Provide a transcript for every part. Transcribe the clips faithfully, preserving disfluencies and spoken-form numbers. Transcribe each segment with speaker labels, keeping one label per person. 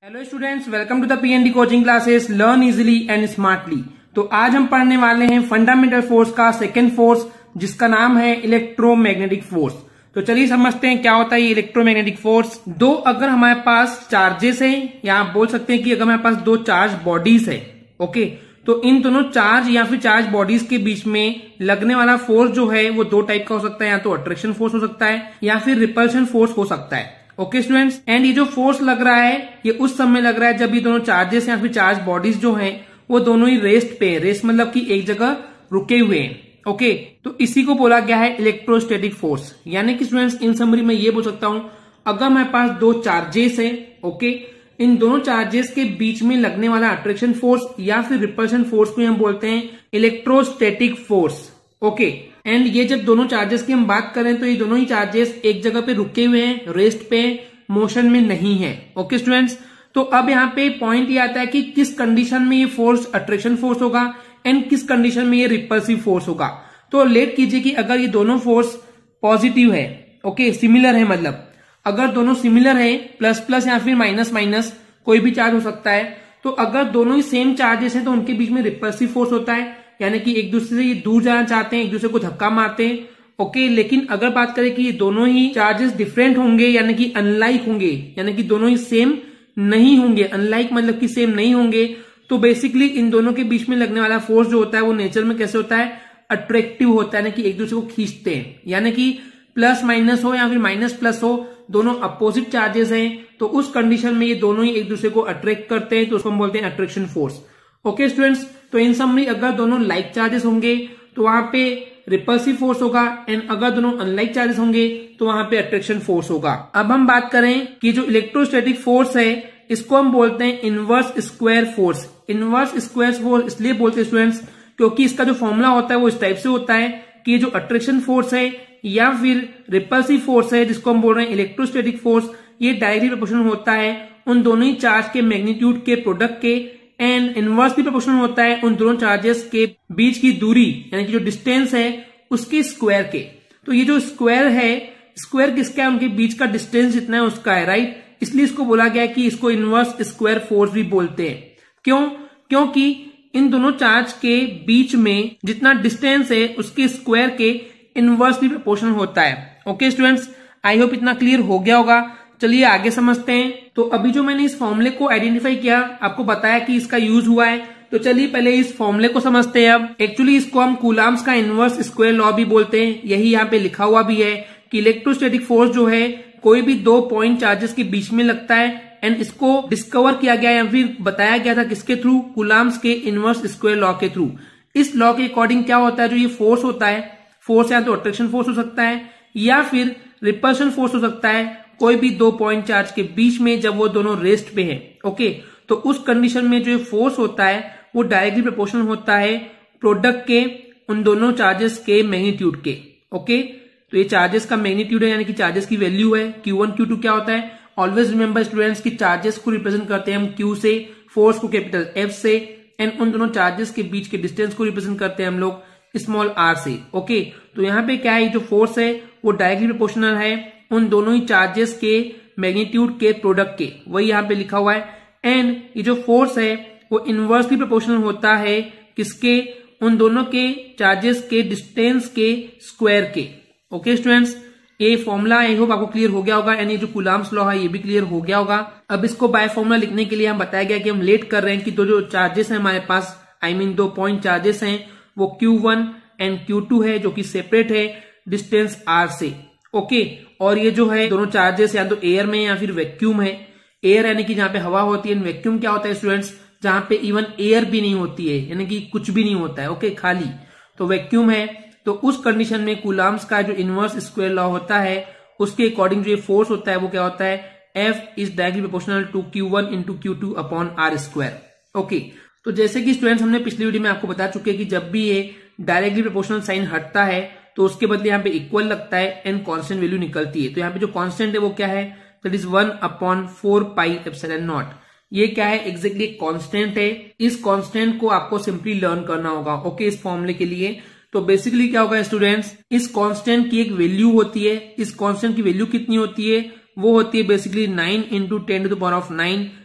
Speaker 1: Hello students, welcome to the PND coaching classes learn easily and smartly. तो आज हम पढ़ने वाले हैं फंडामेंटल फोर्स का सेकंड फोर्स, जिसका नाम है इलेक्ट्रोमैग्नेटिक फोर्स। तो चलिए समझते हैं क्या होता है ये इलेक्ट्रोमैग्नेटिक फोर्स। दो अगर हमारे पास चार्जेस हैं, या आप बोल सकते हैं कि अगर हमारे पास दो चार्ज बॉडीज है, ओके, तो इन दोनों चार्ज या फिर चार्ज बॉडीज के बीच में लगने वाला फोर्स जो है वो दो टाइप का हो सकता है। या तो अट्रैक्शन फोर्स हो सकता है या फिर रिपल्शन फोर्स हो सकता है। ओके स्टूडेंट्स, एंड ये जो फोर्स लग रहा है ये उस समय लग रहा है जब ये दोनों चार्जेस या फिर चार्ज बॉडीज जो हैं वो दोनों ही रेस्ट पे, रेस्ट मतलब कि एक जगह रुके हुए हैं। ओके, तो इसी को बोला गया है इलेक्ट्रोस्टैटिक फोर्स। यानी कि स्टूडेंट्स इन समरी में ये बोल सकता हूं, अगर हमारे पास दो चार्जेस है, ओके, इन दोनों चार्जेस के बीच में लगने वाला अट्रैक्शन फोर्स या फिर रिपल्शन फोर्स को हम बोलते हैं इलेक्ट्रोस्टैटिक फोर्स। ओके, एंड ये जब दोनों चार्जेस की हम बात करें तो ये दोनों ही चार्जेस एक जगह पे रुके हुए हैं, रेस्ट पे, मोशन में नहीं है। ओके स्टूडेंट्स, तो अब यहाँ पे पॉइंट ये आता है कि किस कंडीशन में ये फोर्स अट्रैक्शन फोर्स होगा एंड किस कंडीशन में ये रिपल्सिव फोर्स होगा। तो लेट कीजिए कि अगर ये दोनों फोर्स पॉजिटिव है, ओके, सिमिलर है, मतलब अगर दोनों सिमिलर है, प्लस प्लस या फिर माइनस माइनस कोई भी चार्ज हो सकता है, तो अगर दोनों ही सेम चार्जेस हैं तो उनके बीच में रिपल्सिव फोर्स होता है। यानी कि एक दूसरे से ये दूर जाना चाहते हैं, एक दूसरे को धक्का मारते हैं। ओके, लेकिन अगर बात करें कि ये दोनों ही चार्जेस डिफरेंट होंगे यानी कि अनलाइक होंगे, यानी कि दोनों ही सेम नहीं होंगे, अनलाइक मतलब कि सेम नहीं होंगे, तो बेसिकली इन दोनों के बीच में लगने वाला फोर्स जो होता है वो नेचर में कैसे होता है, अट्रैक्टिव होता है, यानी कि एक दूसरे को खींचते हैं। यानी कि प्लस माइनस हो या फिर माइनस प्लस हो, दोनों अपोजिट चार्जेस हैं, तो उस कंडीशन में ये दोनों ही एक दूसरे को अट्रैक्ट करते हैं, तो उसको हम बोलते हैं अट्रैक्शन फोर्स। ओके स्टूडेंट्स, तो इन समरी अगर दोनों लाइक चार्जेस होंगे तो वहां पे रिपल्सिव फोर्स होगा, एंड अगर दोनों अनलाइक चार्जेस होंगे तो वहां पे अट्रैक्शन फोर्स होगा। अब हम बात करें कि जो इलेक्ट्रोस्टैटिक फोर्स है इसको हम बोलते हैं inverse square force. Inverse square force इसलिए बोलते हैं स्टूडेंट्स क्योंकि इसका जो फॉर्मूला होता है वो इस टाइप से होता है कि जो अट्रैक्शन फोर्स है या फिर रिपल्सिव फोर्स है जिसको हम बोल रहे हैं इलेक्ट्रोस्टैटिक फोर्स, ये डायरेक्टली प्रोपोर्शनल होता है उन दोनों ही चार्ज के मैग्नीट्यूड के प्रोडक्ट के, एंड इनवर्सली प्रोपोर्शनल होता है उन दोनों चार्जेस के बीच की दूरी यानी कि जो डिस्टेंस है उसके स्क्वायर के। तो ये जो स्क्वायर है, स्क्वायर किसका है, उनके बीच का डिस्टेंस जितना है उसका है, राइट। इसलिए इसको बोला गया कि इसको इनवर्स स्क्वायर फोर्स भी बोलते हैं। क्यों? क्योंकि इन दोनों चार्ज के बीच में जितना डिस्टेंस है उसके स्क्वायर के इनवर्सली प्रोपोर्शनल होता है। ओके स्टूडेंट्स, आई होप इतना क्लियर हो गया होगा। चलिए आगे समझते हैं। तो अभी जो मैंने इस फॉर्मूले को आइडेंटिफाई किया, आपको बताया कि इसका यूज हुआ है, तो चलिए पहले इस फॉर्मूले को समझते हैं। अब एक्चुअली इसको हम कूलम्ब्स का इनवर्स स्क्वायर लॉ भी बोलते हैं। यही यहाँ पे लिखा हुआ भी है कि इलेक्ट्रोस्टैटिक फोर्स जो है कोई भी दो पॉइंट चार्जेस के बीच में लगता है, एंड इसको डिस्कवर किया गया या फिर बताया गया था किसके थ्रू, कूलम्ब्स के इनवर्स स्क्वायर लॉ के थ्रू। इस लॉ के अकॉर्डिंग क्या होता है, जो ये फोर्स होता है, फोर्स या तो अट्रैक्शन फोर्स हो सकता है या फिर रिपल्शन फोर्स हो सकता है, कोई भी दो पॉइंट चार्ज के बीच में जब वो दोनों रेस्ट पे हैं। ओके, तो उस कंडीशन में जो फोर्स होता है वो डायरेक्टली प्रोपोर्शनल होता है प्रोडक्ट के उन दोनों चार्जेस के मैग्नीट्यूड के। ओके, तो ये चार्जेस का मैग्नीट्यूड है, यानी कि चार्जेस की वैल्यू है। क्यू वन क्यू टू क्या होता है, ऑलवेज रिमेंबर स्टूडेंट्स की चार्जेस को रिप्रेजेंट करते हैं हम क्यू से, फोर्स को कैपिटल एफ से, एंड उन दोनों चार्जेस के बीच के डिस्टेंस को रिप्रेजेंट करते हैं हम लोग स्मॉल आर से। ओके, तो यहाँ पे क्या है, जो फोर्स है वो डायरेक्टली प्रोपोर्शनल है उन दोनों ही चार्जेस के मैग्नीट्यूड के प्रोडक्ट के, वही यहाँ पे लिखा हुआ है। एंड ये जो फोर्स है वो इनवर्सली प्रोपोर्शनल होता है किसके, उन दोनों के चार्जेस के डिस्टेंस के स्क्वायर के। ओके स्टूडेंट्स, ये फॉर्मूला आई होप आपको क्लियर हो गया होगा, यानी जो कूलम्ब्स लॉ है ये भी क्लियर हो गया होगा। अब इसको बाय फॉर्मूला लिखने के लिए हम बताया गया कि हम लेट कर रहे हैं कि दो जो चार्जेस है हमारे पास, आई I मीन mean, दो पॉइंट चार्जेस हैं, वो q one and q two है जो कि सेपरेट है डिस्टेंस आर से। ओके, और ये जो है दोनों चार्जेस या तो एयर में या फिर वैक्यूम है। एयर यानी कि जहां पे हवा होती है, वैक्यूम क्या होता है स्टूडेंट्स, जहां पे इवन एयर भी नहीं होती है, यानी कि कुछ भी नहीं होता है, ओके, खाली, तो वैक्यूम है। तो उस कंडीशन में कूलम्ब्स का जो इनवर्स स्क्वायर लॉ होता है उसके अकॉर्डिंग जो ये फोर्स होता है वो क्या होता है, F is directly proportional to q one into q two upon r square. Okay, तो जैसे कि स्टूडेंट्स हमने पिछली वीडियो में आपको बता चुके हैं कि जब भी ये डायरेक्टली प्रोपोर्शनल साइन हटता है तो उसके बदले यहाँ पे इक्वल लगता है एंड कांस्टेंट वैल्यू निकलती है। तो यहाँ पे जो कांस्टेंट है वो क्या है, that is one upon four pi epsilon naught. ये क्या है, एग्जैक्टली एक कांस्टेंट है। इस कांस्टेंट को आपको सिंपली लर्न करना होगा, ओके, इस फॉर्मूले के लिए। तो बेसिकली क्या होगा स्टूडेंट्स, इस कांस्टेंट की एक वैल्यू होती है। इस कांस्टेंट की वैल्यू कितनी होती है, वो होती है basically nine into ten to the power of nine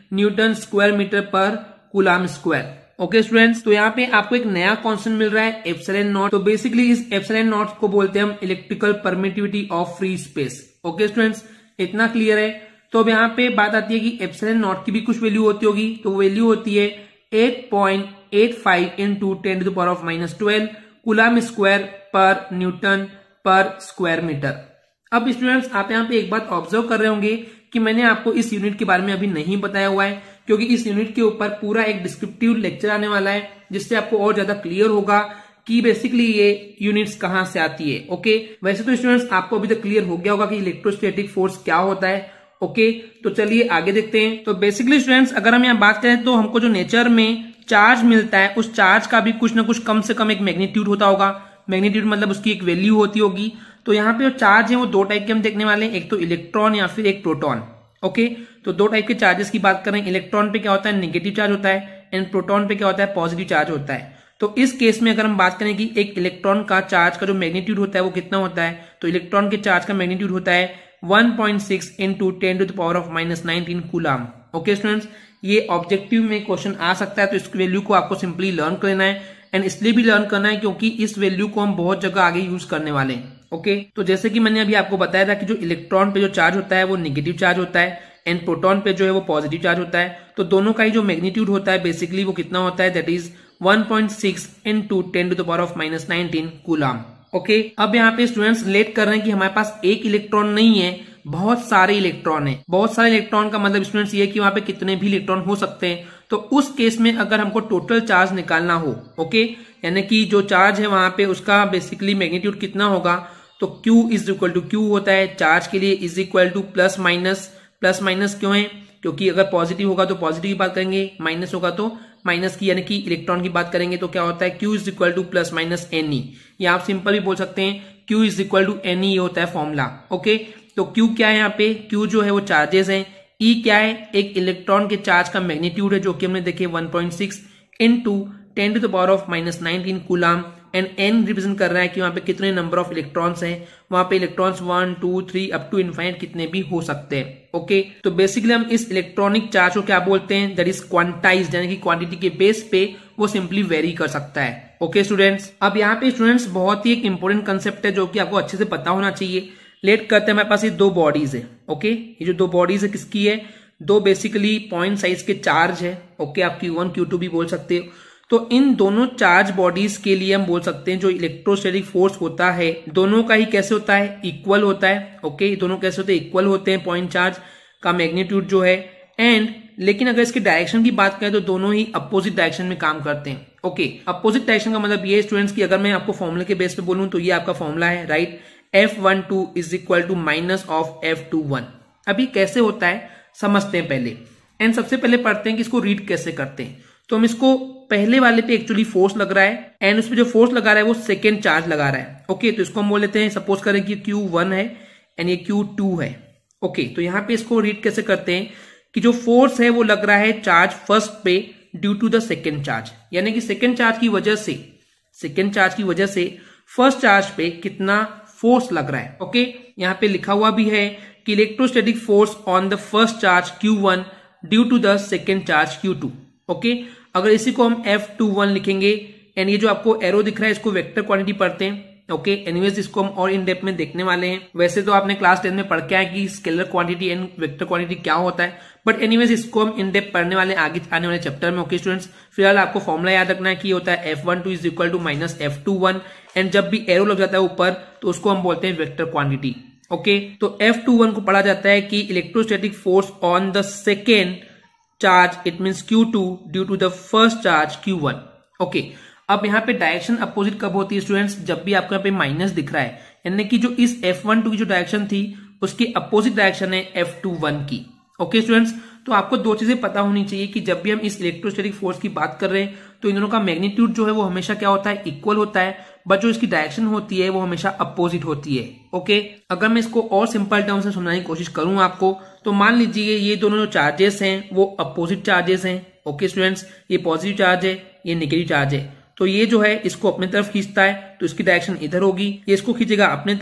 Speaker 1: newton square metre पर कूलाम स्क्वायर। ओके स्टूडेंट्स, तो यहाँ पे आपको एक नया कॉन्सेप्ट मिल रहा है एप्सिलॉन नॉट। तो बेसिकली इस एप्सिलॉन नॉट को बोलते हैं हम electrical permittivity of free space. Okay students, इतना क्लियर है। तो अब यहाँ पे बात आती है कि एप्सिलॉन नॉट की भी कुछ वैल्यू होती होगी। तो वैल्यू होती है eight point eight five into ten to the power of minus twelve coulomb square पर न्यूटन पर स्क्वायर मीटर। अब स्टूडेंट्स, आप यहाँ पे एक बात ऑब्जर्व कर रहे होंगे कि मैंने आपको इस यूनिट के बारे में अभी नहीं बताया हुआ है, क्योंकि इस यूनिट के ऊपर पूरा एक डिस्क्रिप्टिव लेक्चर आने वाला है, जिससे आपको और ज्यादा क्लियर होगा कि बेसिकली ये यूनिट्स कहां से आती है। ओके, वैसे तो स्टूडेंट्स आपको अभी तक क्लियर हो गया होगा कि इलेक्ट्रोस्टैटिक फोर्स क्या होता है। ओके, तो चलिए आगे देखते हैं। तो बेसिकली स्टूडेंट्स, अगर हम यहाँ बात करें तो हमको जो नेचर में चार्ज मिलता है, उस चार्ज का भी कुछ ना कुछ कम से कम एक मैग्नीट्यूड होता होगा। मैग्नीट्यूड मतलब उसकी एक वैल्यू होती होगी। तो यहाँ पे जो चार्ज है वो दो टाइप के हम देखने वाले हैं, एक तो इलेक्ट्रॉन या फिर एक प्रोटॉन। ओके, तो दो टाइप के चार्जेस की बात करें। इलेक्ट्रॉन पे क्या होता है, नेगेटिव चार्ज होता है, एंड प्रोटॉन पे क्या होता है, पॉजिटिव चार्ज होता है। तो इस केस में अगर हम बात करें कि एक इलेक्ट्रॉन का चार्ज का जो मैग्नीट्यूड होता है वो कितना होता है, तो इलेक्ट्रॉन के चार्ज का मैग्नीट्यूड होता है one point six into ten to the power of minus nineteen coulomb. Okay students, ये ऑब्जेक्टिव में क्वेश्चन आ सकता है, तो इस वैल्यू को आपको सिंपली लर्न करना है, एंड इसलिए भी लर्न करना है क्योंकि इस वैल्यू को हम बहुत जगह आगे यूज करने वाले हैं। ओके, तो जैसे कि मैंने अभी आपको बताया था कि जो इलेक्ट्रॉन पे जो चार्ज होता है वो नेगेटिव चार्ज होता है, एंड प्रोटॉन पे जो है वो पॉजिटिव चार्ज होता है। तो दोनों का ही जो मैग्नीट्यूड होता है बेसिकली वो कितना होता है, that is one point six into ten to the power of minus nineteen coulomb. Okay, अब यहाँ पे स्टूडेंट्स रिलेट कर रहे हैं कि हमारे पास एक इलेक्ट्रॉन नहीं है, बहुत सारे इलेक्ट्रॉन है। बहुत सारे इलेक्ट्रॉन का मतलब स्टूडेंट्स ये कि वहां पे कितने भी इलेक्ट्रॉन हो सकते हैं। तो उस केस में अगर हमको टोटल चार्ज निकालना हो, ओके, यानी कि जो चार्ज है वहां पे उसका बेसिकली मैग्नीट्यूड कितना होगा, तो Q is equal to q होता है चार्ज के लिए, is equal to plus minus. Plus minus क्यों है, क्योंकि अगर पॉजिटिव होगा तो पॉजिटिव की बात करेंगे, माइनस होगा तो माइनस की, यानी कि इलेक्ट्रॉन की बात करेंगे तो क्या होता है, Q is equal to plus minus n e. या आप सिंपल भी बोल सकते हैं Q is equal to n e होता है फॉर्मूला। ओके, तो Q क्या है यहाँ पे, Q जो है वो चार्जेस है, E क्या है, एक इलेक्ट्रॉन के चार्ज का मैग्नीट्यूड है जो कि हमने देखे one point six into ten to the power of minus nineteen coulomb, and n represent कर रहा है कि वहां पे कितने नंबर ऑफ इलेक्ट्रॉन्स हैं। वहां पे electrons one two three up to infinite कितने भी हो सकते हैं। ओके, तो बेसिकली हम इस इलेक्ट्रॉनिक चार्ज को क्या बोलते हैं, दैट इज क्वांटाइज्ड, यानी कि क्वांटिटी के बेस पे वो सिंपली वेरी कर सकता है। ओके स्टूडेंट्स, अब यहाँ पे स्टूडेंट्स बहुत ही एक इंपॉर्टेंट कंसेप्ट है जो कि आपको अच्छे से पता होना चाहिए। लेट करते हैं, हमारे पास ये दो बॉडीज है। ओके, ये जो दो बॉडीज है किसकी है, दो बेसिकली पॉइंट साइज के चार्ज है। ओके, आप क्यू वन क्यू टू भी बोल सकते हो। तो इन दोनों चार्ज बॉडीज के लिए हम बोल सकते हैं जो इलेक्ट्रोस्टैटिक फोर्स होता है दोनों का ही कैसे होता है, इक्वल होता है। ओके, दोनों कैसे होते हैं, इक्वल होते हैं, पॉइंट चार्ज का मैग्नीट्यूड जो है। एंड लेकिन अगर इसके डायरेक्शन की बात करें तो दोनों ही अपोजिट डायरेक्शन में काम करते हैं। ओके, अपोजिट डायरेक्शन का मतलब ये स्टूडेंट्स की अगर मैं आपको फॉर्मूले के बेस पे बोलूं तो ये आपका फॉर्मूला है, right, F one two is equal to minus of F two one. अभी कैसे होता है समझते हैं पहले, एंड सबसे पहले पढ़ते हैं कि इसको रीड कैसे करते हैं। तो हम इसको पहले वाले पे एक्चुअली फोर्स लग रहा है, एंड उसपे जो फोर्स लगा रहा है वो सेकेंड चार्ज लगा रहा है। ओके, तो इसको हम बोल लेते हैं, सपोज करें कि क्यू वन है एंड ये क्यू टू है। ओके, तो यहाँ पे इसको रीड कैसे करते हैं कि जो फोर्स है वो लग रहा है चार्ज फर्स्ट पे due to the second charge, यानी कि सेकेंड चार्ज की वजह से सेकेंड चार्ज की वजह से फर्स्ट चार्ज पे कितना फोर्स लग रहा है। ओके, यहाँ पे लिखा हुआ भी है कि electrostatic force on the first charge q one due to the second charge q two. Okay, अगर इसी को हम एफ टू वन लिखेंगे, एंड ये जो आपको एरो दिख रहा है इसको वेक्टर क्वांटिटी पढ़ते हैं। ओके, एनीवेज इसको हम और इन डेप्थ में देखने वाले हैं। वैसे तो आपने क्लास टेन में पढ़ के आए कि scalar quantity and vector quantity क्या होता है, बट एनीवेज इसको हम इन डेप्थ पढ़ने वाले आगे आने वाले चैप्टर में। ओके स्टूडेंट्स, फिलहाल आपको फॉर्मूला याद रखना है कि होता है F one two is equal to minus F two one, and जब भी एरो लग जाता है ऊपर तो उसको हम बोलते हैं वेक्टर क्वांटिटी। ओके, तो एफ टू वन को पढ़ा जाता है कि electrostatic force on the second charge, it means q two due to the first charge q one. Okay, अब यहाँ पे डायरेक्शन अपोजिट कब होती है स्टूडेंट्स, जब भी आपको यहाँ पे माइनस दिख रहा है, यानी कि जो इस एफ वन टू की जो डायरेक्शन थी उसकी अपोजिट डायरेक्शन है एफ टू वन की। ओके स्टूडेंट्स, तो आपको दो चीजें पता होनी चाहिए कि जब भी हम इस इलेक्ट्रोस्टैटिक फोर्स की बात कर रहे हैं तो इन दोनों का मैग्नीट्यूड जो है वो हमेशा क्या होता है, इक्वल होता है, बट जो इसकी डायरेक्शन होती है वो हमेशा अपोजिट होती है। ओके, अगर मैं इसको और सिंपल टर्म से समझाने की कोशिश करूं आपको, तो मान लीजिए ये दोनों जो चार्जेस हैं वो अपोजिट चार्जेस हैं। ओके स्टूडेंट्स, ये पॉजिटिव चार्ज है, ये नेगेटिव चार्ज है। तो ये जो है इसको अपने तरफ खींचता है तो इसकी डायरेक्शन इधर होगी, ये इसको खींचेगा अपने तरफ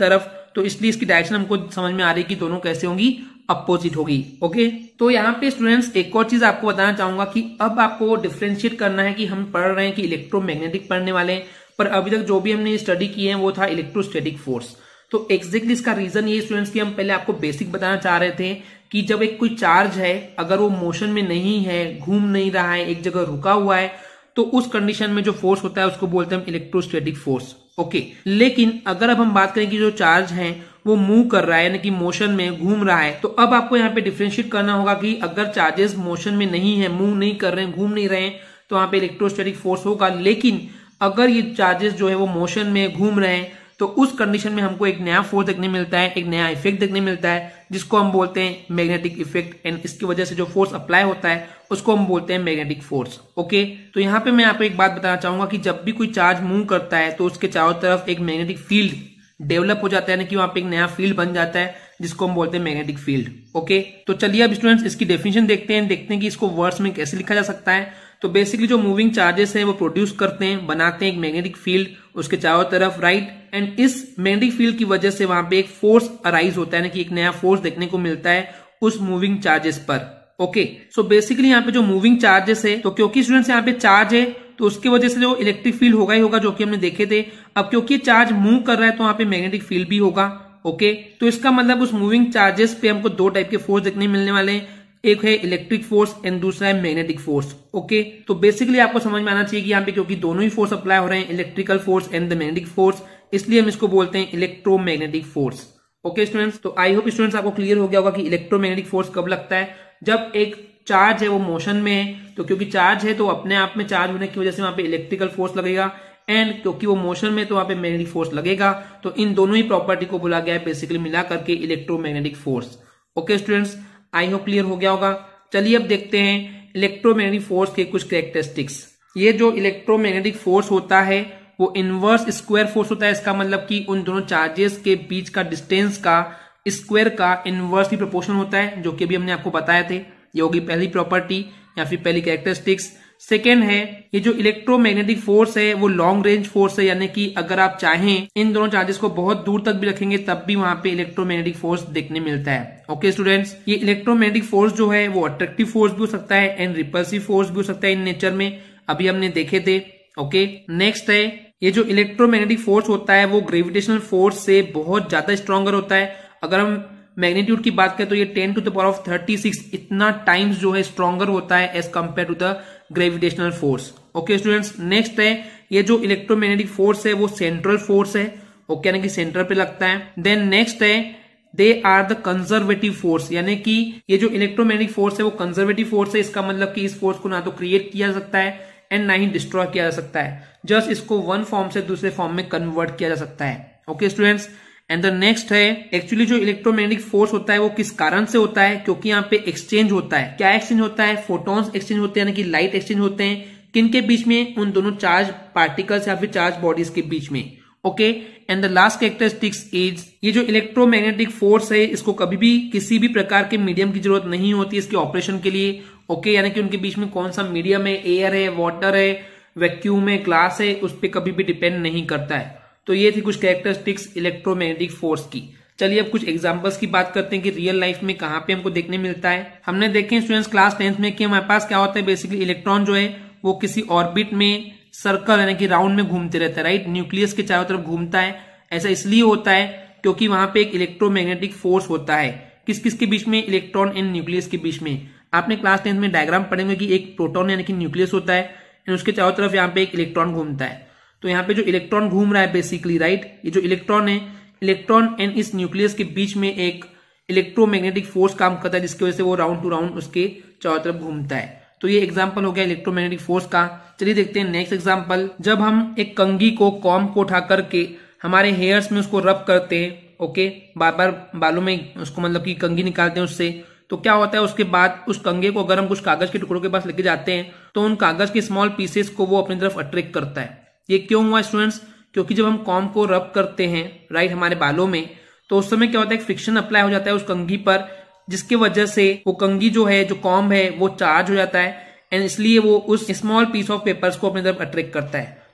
Speaker 1: तो इसलिए इसकी डायरेक्शन हमको समझ में आ रही है कि दोनों कैसे होंगी, अपोजिट होगी। ओके, तो यहाँ पे स्टूडेंट्स एक और चीज आपको बताना चाहूंगा कि अब आपको डिफ्रेंशिएट करना है कि हम पढ़ रहे हैं कि इलेक्ट्रोमैग्नेटिक पढ़ने वाले हैं, पर अभी तक जो भी हमने स्टडी किए हैं वो था इलेक्ट्रोस्टैटिक फोर्स। तो एग्जैक्टली इसका रीजन ये स्टूडेंट्स कि हम पहले आपको बेसिक बताना चाह रहे थे कि जब एक कोई चार्ज है अगर वो मोशन में नहीं है, घूम नहीं रहा है, एक जगह रुका हुआ है, तो उस कंडीशन में जो फोर्स होता है उसको बोलते हैं हम इलेक्ट्रोस्टैटिक फोर्स। ओके, लेकिन अगर अब हम बात करें कि जो चार्ज है वो मूव कर रहा है यानी कि मोशन में घूम रहा है, तो अब आपको यहाँ पे डिफरेंशिएट करना होगा कि अगर चार्जेस मोशन में नहीं है, मूव नहीं कर रहे हैं, घूम नहीं रहे हैं, तो वहां पे इलेक्ट्रोस्टैटिक फोर्स होगा। लेकिन अगर ये चार्जेस जो है वो मोशन में घूम रहे हैं, तो उस कंडीशन में हमको एक नया फोर्स देखने मिलता है, एक नया इफेक्ट देखने मिलता है, जिसको हम बोलते हैं मैग्नेटिक इफेक्ट। एंड इसकी वजह से जो फोर्स अप्लाई होता है उसको हम बोलते हैं मैग्नेटिक फोर्स। ओके, तो यहाँ पे मैं आपको एक बात बताना चाहूंगा कि जब भी कोई चार्ज मूव करता है तो उसके चारों तरफ एक मैग्नेटिक फील्ड डेवलप हो जाता है, यानी कि वहां पे एक नया फील्ड बन जाता है जिसको हम बोलते हैं मैग्नेटिक फील्ड। ओके, तो चलिए अब स्टूडेंट्स इसकी डेफिनेशन देखते हैं, देखते हैं कि इसको वर्ड्स में कैसे लिखा जा सकता है। तो बेसिकली जो मूविंग चार्जेस हैं वो प्रोड्यूस करते हैं, बनाते हैं एक मैग्नेटिक फील्ड उसके चारों तरफ, राइट। एंड इस मैग्नेटिक फील्ड की वजह से वहां पे एक फोर्स अराइज होता है, यानी कि एक नया फोर्स देखने को मिलता है उस मूविंग चार्जेस पर। ओके, सो बेसिकली यहाँ पे जो मूविंग चार्जेस है, तो क्योंकि स्टूडेंट्स यहाँ पे चार्ज है तो उसकी वजह से जो इलेक्ट्रिक फील्ड होगा ही होगा, जो कि हमने देखे थे। अब क्योंकि चार्ज मूव कर रहा है तो वहां पे मैग्नेटिक फील्ड भी होगा। ओके, तो इसका मतलब उस मूविंग चार्जेस पे हमको दो टाइप के फोर्स देखने मिलने वाले हैं, एक है इलेक्ट्रिक फोर्स एंड दूसरा है मैग्नेटिक फोर्स। ओके, तो बेसिकली आपको समझ में आना चाहिए कि यहाँ पे क्योंकि दोनों ही फोर्स अप्लाई हो रहे हैं, electrical force and the magnetic force, इसलिए हम इसको बोलते हैं इलेक्ट्रोमैग्नेटिक फोर्स। ओके स्टूडेंट्स, तो आई होप स्टूडेंट्स आपको क्लियर हो गया होगा कि इलेक्ट्रोमैग्नेटिक फोर्स कब लगता है, जब एक चार्ज है वो मोशन में है, तो क्योंकि चार्ज है तो अपने आप में चार्ज होने की वजह से वहां पे इलेक्ट्रिकल फोर्स लगेगा, एंड क्योंकि वो मोशन में तो वहां पे मैग्नेटिक फोर्स लगेगा। तो इन दोनों ही प्रॉपर्टी को बोला गया है बेसिकली मिला करके electromagnetic force. Okay students, I hope clear हो गया होगा। चलिए अब देखते हैं इलेक्ट्रोमैग्नेटिक फोर्स के कुछ कैरेक्टरिस्टिक्स। ये जो इलेक्ट्रोमैग्नेटिक फोर्स होता है वो इनवर्स स्क्वायर फोर्स होता है। इसका मतलब कि उन दोनों चार्जेस के बीच का डिस्टेंस का स्क्वायर का इनवर्सली प्रोपोर्शनल होता है, जो कि अभी हमने आपको बताए थे। ये होगी पहली प्रॉपर्टी या फिर पहली कैरेक्टरिस्टिक्स। सेकेंड है, ये जो इलेक्ट्रोमैग्नेटिक फोर्स है वो लॉन्ग रेंज फोर्स है, यानी कि अगर आप चाहें इन दोनों चार्जेस को बहुत दूर तक भी रखेंगे तब भी वहां पे इलेक्ट्रोमैग्नेटिक फोर्स देखने मिलता है। ओके स्टूडेंट्स, ये इलेक्ट्रोमैग्नेटिक फोर्स जो है वो अट्रैक्टिव फोर्स भी हो सकता है एंड रिपल्सिव फोर्स भी हो सकता है इन नेचर में, अभी हमने देखे थे। ओके, नेक्स्ट है, ये जो इलेक्ट्रोमैग्नेटिक फोर्स होता है वो ग्रेविटेशनल फोर्स से बहुत ज्यादा स्ट्रॉन्गर होता है। अगर हम मैग्नीट्यूड की बात करें तो ये ten to the power of thirty six इतना टाइम्स जो है स्ट्रॉन्गर होता है as compared to the gravitational force. Okay students, next है, ये जो इलेक्ट्रोमैग्नेटिक फोर्स है वो सेंट्रल फोर्स है। ओके, यानी कि सेंटर पे लगता है। देन नेक्स्ट है, they are the conservative force, यानी कि ये जो इलेक्ट्रोमैग्नेटिक फोर्स है वो कंजर्वेटिव फोर्स है। इसका मतलब कि इस फोर्स को ना तो क्रिएट किया जा सकता है एंड ना ही डिस्ट्रॉय किया जा सकता है, जस्ट इसको वन फॉर्म से दूसरे फॉर्म में कन्वर्ट किया जा सकता है। Okay students, and the next है, एक्चुअली जो इलेक्ट्रोमैग्नेटिक फोर्स होता है वो किस कारण से होता है, क्योंकि यहाँ पे एक्सचेंज होता है। क्या एक्सचेंज होता है? फोटॉन्स एक्सचेंज होते हैं, यानी कि लाइट एक्सचेंज होते हैं। किनके बीच में? उन दोनों चार्ज पार्टिकल्स या फिर चार्ज बॉडीज के बीच में। Okay, and the last characteristics is, ये जो इलेक्ट्रोमैग्नेटिक फोर्स है इसको कभी भी किसी भी प्रकार के मीडियम की जरूरत नहीं होती इसके ऑपरेशन के लिए। ओके, यानी कि उनके बीच में कौन सा मीडियम है, एयर है, वाटर है, वैक्यूम है, ग्लास है, उस पर कभी भी डिपेंड नहीं करता है। तो ये थी कुछ कैरेक्टरिस्टिक्स इलेक्ट्रोमैग्नेटिक फोर्स की। चलिए अब कुछ एग्जांपल्स की बात करते हैं कि रियल लाइफ में कहाँ पे हमको देखने मिलता है। हमने देखे स्टूडेंट्स क्लास टेंथ में कि हमारे पास क्या होता है, बेसिकली इलेक्ट्रॉन जो है वो किसी ऑर्बिट में सर्कल यानी कि राउंड में घूमते रहता है, राइट। न्यूक्लियस के चारों तरफ घूमता है। ऐसा इसलिए होता है क्योंकि वहां पे एक इलेक्ट्रोमैग्नेटिक फोर्स होता है। किस किस के बीच में? इलेक्ट्रॉन एंड न्यूक्लियस के बीच में। आपने क्लास टेंथ में डायग्राम पढ़ेंगे कि एक प्रोटॉन यानी कि न्यूक्लियस होता है एंड उसके चारों तरफ यहाँ पे एक इलेक्ट्रॉन घूमता है। तो यहाँ पे जो इलेक्ट्रॉन घूम रहा है बेसिकली, राइट, ये जो इलेक्ट्रॉन है, इलेक्ट्रॉन एंड इस न्यूक्लियस के बीच में एक इलेक्ट्रोमैग्नेटिक फोर्स काम करता है, जिसकी वजह से वो राउंड टू राउंड उसके चारों तरफ घूमता है। तो ये एग्जांपल हो गया इलेक्ट्रोमैग्नेटिक फोर्स का। चलिए देखते हैं नेक्स्ट एग्जांपल। जब हम एक कंघी को कॉम को उठा करके हमारे हेयर्स में उसको रब करते हैं, ओके, बार बार बालों में उसको मतलब कि कंघी निकालते हैं उससे, तो क्या होता है उसके बाद उस कंघे को अगर हम कुछ कागज के टुकड़ों के पास लेके जाते हैं तो उन कागज के स्मॉल पीसेस को वो अपनी तरफ अट्रैक्ट करता है। ये क्यों हुआ स्टूडेंट्स? क्योंकि जब हम कॉम को रब करते हैं, राइट, हमारे बालों में, तो उस समय क्या होता है, फ्रिक्शन अप्लाई हो जाता है उस कंघी पर, जिसकी वजह से वो कंघी जो है, जो कॉम है, वो चार्ज हो जाता है एंड इसलिए वो उस स्मॉल पीस ऑफ पेपर्स को अपनी तरफ अट्रैक्ट करता है।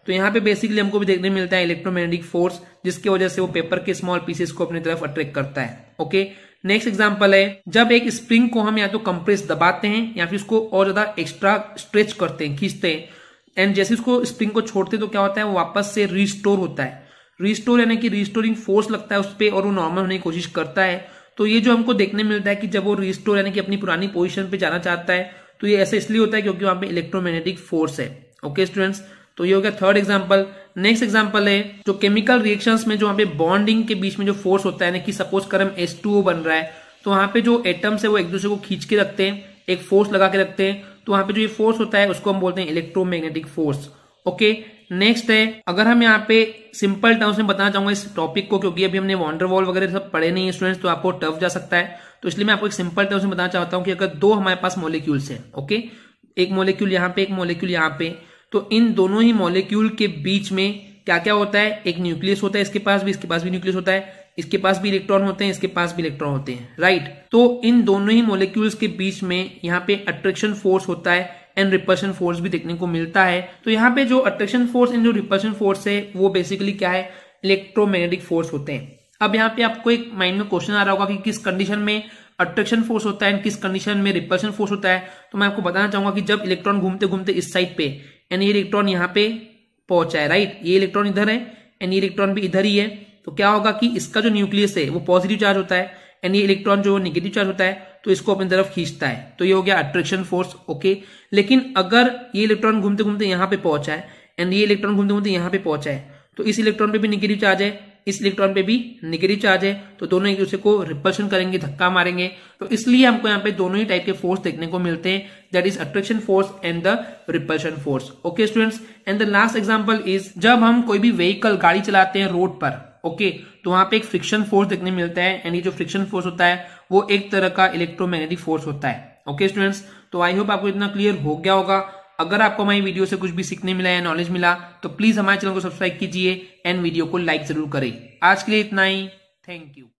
Speaker 1: तो यहाँ पे बेसिकली हमको भी देखने मिलता है इलेक्ट्रोमैग्नेटिक फोर्स, जिसकी वजह से वो पेपर के स्मॉल पीसेस को अपनी तरफ अट्रैक्ट करता है। ओके, नेक्स्ट एग्जांपल है, जब एक स्प्रिंग को हम या तो कंप्रेस दबाते हैं या फिर उसको और ज्यादा एक्स्ट्रा स्ट्रेच करते हैं, खींचते हैं, एंड जैसे उसको स्प्रिंग को छोड़ते हैं तो क्या होता है, वो वापस से रिस्टोर होता है। रिस्टोर यानी कि रिस्टोरिंग फोर्स लगता है उस पर और वो नॉर्मल होने की कोशिश करता है। तो ये जो हमको देखने मिलता है कि जब वो रिस्टोर यानी कि अपनी पुरानी पोजीशन पे जाना चाहता है, तो ये ऐसा इसलिए होता है क्योंकि वहां पे electromagnetic force okay. Okay students, तो ये हो गया थर्ड एग्जांपल। नेक्स्ट एग्जांपल है जो केमिकल रिएक्शंस में जो वहां पे बॉन्डिंग के बीच में जो फोर्स होता है ना, कि सपोज कर हम एच टू ओ बन रहा है, तो वहां पे जो एटम्स है वो एक दूसरे को खींच के रखते हैं, एक फोर्स लगा के रखते हैं, तो वहां पे जो ये फोर्स होता है उसको हम बोलते हैं इलेक्ट्रोमैग्नेटिक फोर्स। ओके, नेक्स्ट है, अगर हम यहाँ पे सिंपल टर्म्स में बताना चाहूंगा इस टॉपिक को, क्योंकि अभी हमने वॉन्डर वॉल वगैरह सब पढ़े नहीं है स्टूडेंट्स, तो आपको टफ जा सकता है, तो इसलिए मैं आपको एक सिंपल टर्म्स में बताना चाहता हूं कि अगर दो हमारे पास मॉलिक्यूल्स हैं, ओके, एक मॉलिक्यूल यहाँ पे, एक मॉलिक्यूल यहाँ पे, तो इन दोनों ही मॉलिक्यूल के बीच में क्या क्या होता है, एक न्यूक्लियस होता है, इसके पास भी इसके पास भी न्यूक्लियस होता है, इसके पास भी इलेक्ट्रॉन होते हैं, इसके पास भी इलेक्ट्रॉन होते हैं, राइट। तो इन दोनों ही मॉलिक्यूल्स के बीच में यहाँ पे अट्रैक्शन फोर्स होता है एंड रिपल्शन फोर्स भी देखने को मिलता है। तो यहाँ पे जो अट्रैक्शन फोर्स एंड जो रिपल्शन फोर्स है वो बेसिकली क्या है, इलेक्ट्रोमैग्नेटिक फोर्स होते हैं। अब यहाँ पे आपको एक माइंड में क्वेश्चन आ रहा होगा कि किस कंडीशन में अट्रैक्शन फोर्स होता है एंड किस कंडीशन में रिपल्शन फोर्स होता है। तो मैं आपको बताना चाहूंगा कि जब इलेक्ट्रॉन घूमते घूमते इस साइड पे एंड ये इलेक्ट्रॉन यहाँ पे पहुंचा है, राइट, ये इलेक्ट्रॉन इधर है एंड ये इलेक्ट्रॉन भी इधर ही है, तो क्या होगा कि इसका जो न्यूक्लियस है वो पॉजिटिव चार्ज होता है एंड ये इलेक्ट्रॉन जो नेगेटिव चार्ज होता है, तो इसको अपनी तरफ खींचता है, तो ये हो गया अट्रैक्शन फोर्स। ओके, लेकिन अगर ये इलेक्ट्रॉन घूमते घूमते यहाँ पे पहुंचा है एंड ये इलेक्ट्रॉन घूमते घूमते यहाँ पे पहुंचा है, तो इस इलेक्ट्रॉन पे भी नेगेटिव चार्ज है, इस इलेक्ट्रॉन पे भी नेगेटिव चार्ज है, तो दोनों एक दूसरे को रिपल्शन करेंगे, धक्का मारेंगे, तो इसलिए हमको यहाँ पे दोनों ही टाइप के फोर्स देखने को मिलते हैं, that is attraction force and the repulsion force. Okay students, and the last example is जब हम कोई भी व्हीकल गाड़ी चलाते हैं रोड पर, ओके okay, तो वहां पे एक फ्रिक्शन फोर्स देखने मिलता है एंड ये जो फ्रिक्शन फोर्स होता है वो एक तरह का इलेक्ट्रोमैग्नेटिक फोर्स होता है। ओके स्टूडेंट्स, तो आई होप आपको इतना क्लियर हो गया होगा। अगर आपको हमारी वीडियो से कुछ भी सीखने मिला या नॉलेज मिला तो प्लीज हमारे चैनल को सब्सक्राइब कीजिए एंड वीडियो को लाइक जरूर करें। आज के लिए इतना ही, थैंक यू।